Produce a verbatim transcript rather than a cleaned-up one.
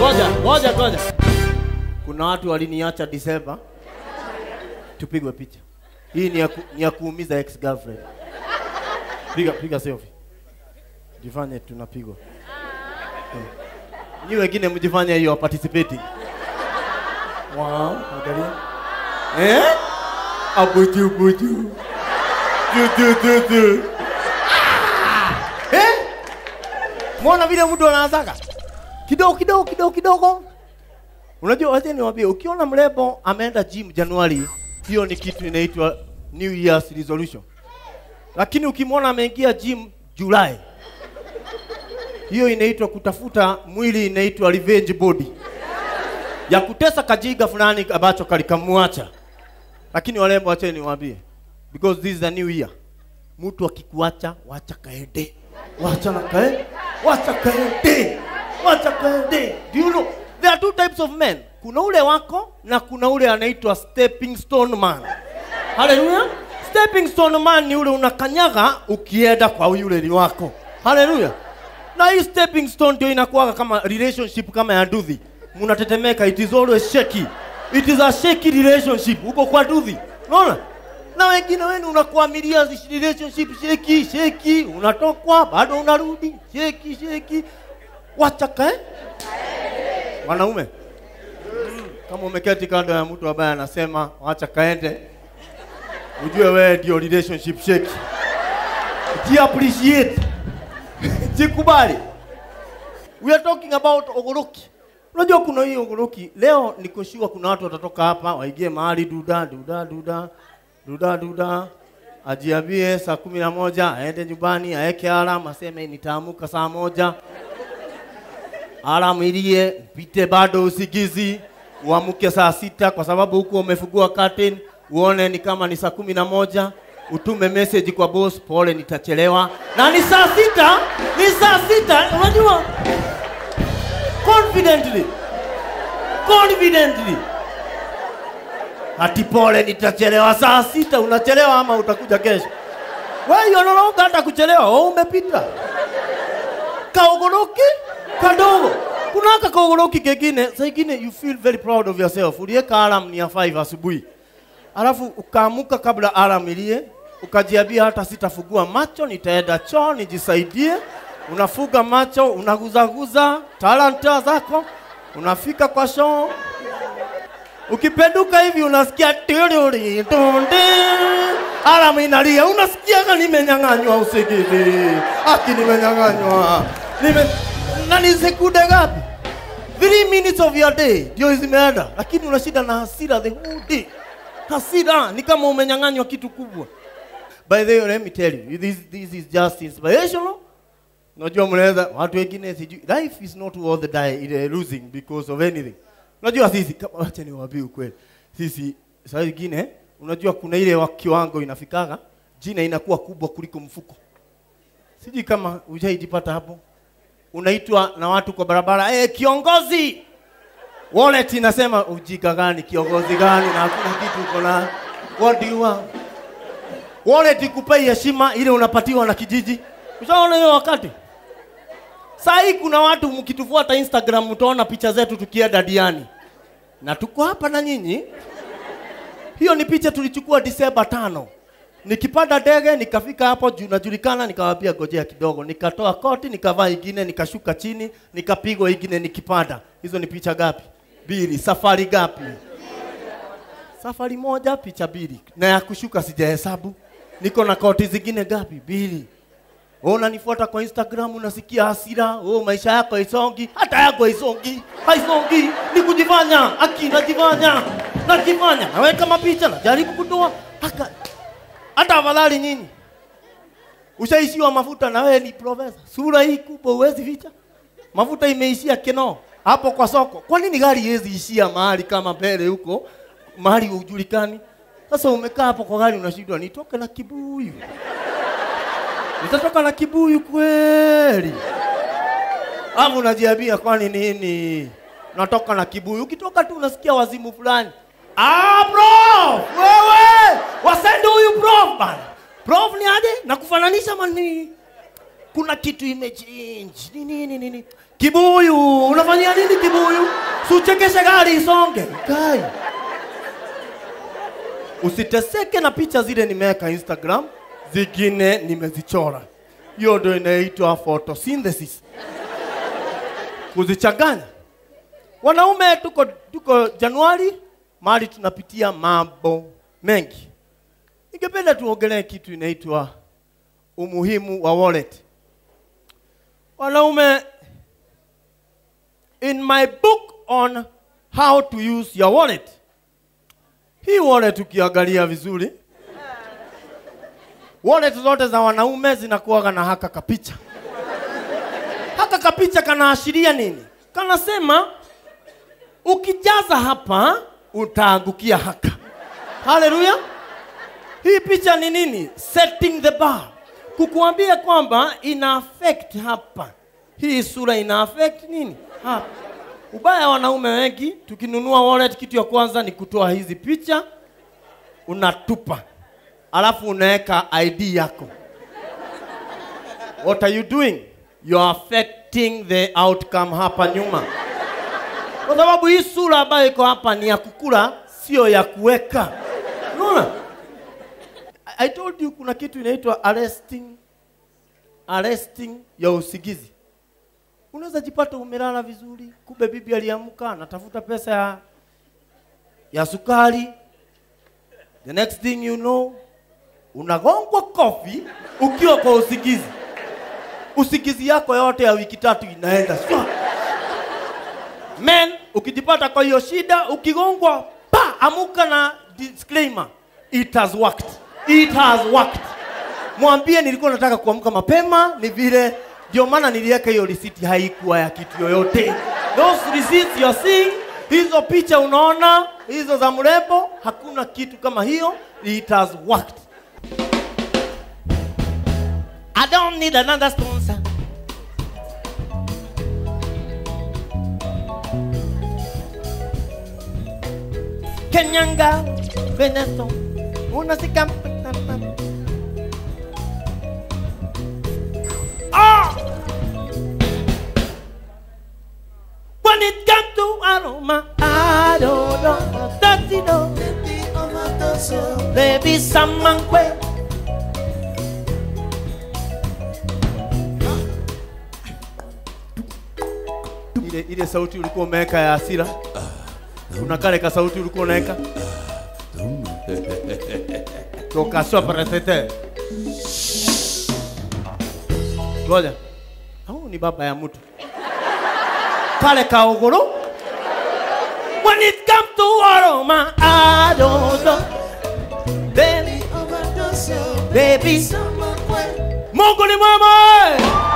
Ngoja, ngoja, ngoja. Kuna watu waliniacha December. Tupigwe picha. Hii ni ya, ku, ni ya kuumiza ex girlfriend. Piga piga selfie. Jifanye tunapigwa. Hmm. Ni wengine mjifanye hiyo participating. Wow, angalia. Eh? Abuju buju. Du du du du. Eh? Mbona vile mtu anaanzaga? Kidogo kidogo kidogo kidogo. Unajua wacha niwaambie, ukiona mrembo ameenda gym Januari, hiyo ni kitu inaitwa New Year's resolution. Lakini ukimwona ameingia gym July, hiyo inaitwa kutafuta mwili, inaitwa revenge body. Ya kutesa kajiga fulani ambacho kalikamwacha. Lakini warembo wacha niwaambie, because this is a new year. Mtu akikuacha wacha kaende. Wacha na kae. Wacha kaende. Wacha kaende. Do you know there are two types of men? Kuna ule wako na kuna ule anaitwa stepping stone man. Hallelujah. Stepping stone man ni ule unakanyaga ukienda kwa yule ni wako. Hallelujah. Na hii stepping stone ndio inakuwa kama relationship kama ya nduthi. Mnatetemeka, it is always shaky. It is a shaky relationship. Uko kwa nduthi. Unaona? Na wengine wenu unakuamilia relationship shaky, shaky, unatokwa bado unarudi, shaky, shaky. Wacha kae. Wanaume, kama umeketi kando ya mtu ambaye anasema wacha kaende, ujue wewe ndio relationship shake. Ji appreciate. Jikubali. We are talking about ogoroki. Unajua kuna hiyo ogoroki. Leo niko sure kuna watu watatoka hapa waingie mahali duda duda duda duda duda. Ajiambie saa kumi na moja aende nyumbani, aeke alarm aseme nitaamuka saa moja. Alarm ilie, pite bado usigizi, uamuke saa sita kwa sababu huko umefungua curtain, uone ni kama ni saa kumi na moja, utume message kwa boss, pole nitachelewa. Na ni saa sita, ni saa sita, unajua? Confidently. Confidently. Ati pole nitachelewa saa sita, unachelewa ama utakuja kesho? Wewe unaona hata kuchelewa, wewe umepita. Kaogoroki kadogo. Kuna kaogoroki kingine, saa nyingine you feel very proud of yourself. Ulieka alarm ni ya five asubuhi. Alafu ukaamuka kabla alarm ilie, ukajiambia hata sitafungua macho, nitaenda choo nijisaidie. Unafuga macho, unaguzaguza talanta zako, unafika kwa show. Ukipenduka hivi unasikia tiriri tonde. Alarm inalia, unasikia kama nimenyang'anywa usingizi. Aki nimenyang'anywa. Nime na ni sekunde ngapi? three minutes of your day ndio zimeenda, lakini unashida na hasira the whole day. Hasira ni kama umenyang'anywa kitu kubwa. By the way, let me tell you, this this is just inspirational. Unajua mnaweza watu wengine sijui, life is not worth the die losing because of anything. Unajua sisi kama acha niwaambie ukweli. Sisi saa nyingine unajua kuna ile wa kiwango inafikaga, jina inakuwa kubwa kuliko mfuko. Sijui kama hujaijipata hapo. Unaitwa na watu kwa barabara, eh, kiongozi. Wallet inasema ujika gani, kiongozi gani, na hakuna kitu uko na. What do you want? Wallet ikupai heshima ile unapatiwa na kijiji. Ushaona hiyo wakati? Sasa kuna watu mkitufuata Instagram mtaona picha zetu tukienda Diani. Na tuko hapa na nyinyi. Hiyo ni picha tulichukua Disemba tano. Nikipanda ndege nikafika hapo juu najulikana, nikawaambia gojea kidogo, nikatoa koti, nikavaa ingine, nikashuka chini, nikapigwa ingine nikipanda. Hizo ni picha gapi? Mbili. Safari gapi? Safari moja, picha mbili. Na ya kushuka sijahesabu. Niko na koti zingine gapi? Mbili. Wewe unanifuata kwa Instagram unasikia hasira, oh maisha yako haisongi, hata yako haisongi, haisongi, ni kujifanya, aki najifanya, najifanya. Naweka mapicha na jaribu kutoa haka hata afadhali nini? Ushaishiwa mafuta na wewe ni profesa. Sura hii kubwa huwezi ficha. Mafuta imeishia kino hapo kwa soko. Kwa nini gari haiwezi ishia mahali kama mbele huko, mahali hujulikani? Sasa umekaa hapo kwa gari unashindwa nitoke na kibuyu. Nitatoka na kibuyu kweli? Hapo unajiambia kwani nini? Natoka na kibuyu. Ukitoka tu unasikia wazimu fulani. Ah bro, wewe wasende huyu prof bana. Prof ni aje? Na kufananisha mani. Kuna kitu imechange. Nini nini nini? Kibuyu, unafanyia nini kibuyu? Suchekeshe gari isonge. Kai. Usiteseke na picha zile nimeweka Instagram, zingine nimezichora. Hiyo ndio inaitwa photosynthesis. Kuzichanganya. Wanaume tuko tuko Januari, mahali tunapitia mambo mengi. Ningependa tuongelee kitu inaitwa umuhimu wa wallet. Wanaume, in my book on how to use your wallet, hii wallet ukiangalia vizuri, wallet zote za wanaume zinakuwa na haka kapicha. Haka kapicha kanaashiria nini? Kanasema ukijaza hapa utaangukia haka. Haleluya. Hii picha ni nini? Setting the bar. Kukuambia kwamba ina affect hapa. Hii sura ina affect nini? Hapa. Ubaya wanaume wengi, tukinunua wallet kitu ya kwanza ni kutoa hizi picha, unatupa. Alafu unaweka I D yako. What are you doing? You are affecting the outcome hapa nyuma. Kwa sababu hii sura ambayo iko hapa ni ya kukula, sio ya kuweka. Unaona? I told you kuna kitu inaitwa arresting arresting ya usingizi. Unaweza jipata umelala vizuri, kumbe bibi aliamka anatafuta pesa ya ya sukari. The next thing you know, unagongwa kofi ukiwa kwa usingizi. Usingizi yako yote ya wiki tatu inaenda. Men, ukijipata kwa hiyo shida, ukigongwa, pa, amuka na disclaimer. It has worked. It has worked. Mwambie nilikuwa nataka kuamka mapema, ni vile ndio maana niliweka hiyo receipt, haikuwa ya kitu yoyote. Those receipts you're seeing, hizo picha unaona, hizo za mrembo, hakuna kitu kama hiyo. It has worked. I don't need another sponsor. Kenyanga, Veneto, unasika. Ah! When it comes to aroma, I don't know that you know. Baby, someone quit. Ile ile sauti ulikuwa umeweka ya hasira. Kuna kale ka sauti ulikuwa unaweka. Toka sopa retete. Ngoja. Hao ni baba ya mtu. Kale ka ogoro. When it comes to aroma, I don't know. Baby, baby, Mungu ni mwema.